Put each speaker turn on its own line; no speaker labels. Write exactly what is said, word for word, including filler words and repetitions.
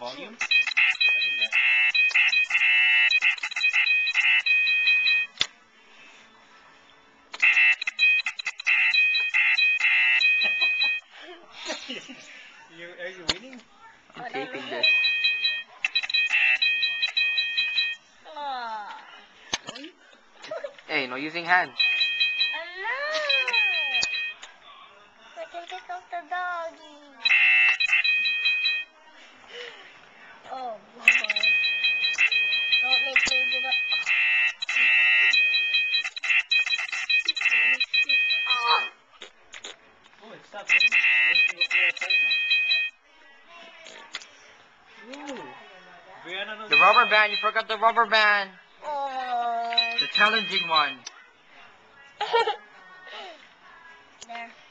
volume? you are you winning?
I'm
I don't
taping
know.
this.
Ah.
Hey, no using hands.
Ala! I can take off the doggy. Oh boy. Don't make me do that. Ah!
Oh, it stopped. Let's go play outside now. Ooh. Brianna knows
The rubber band, you forgot the rubber band.
Oh.
The challenging one.
There.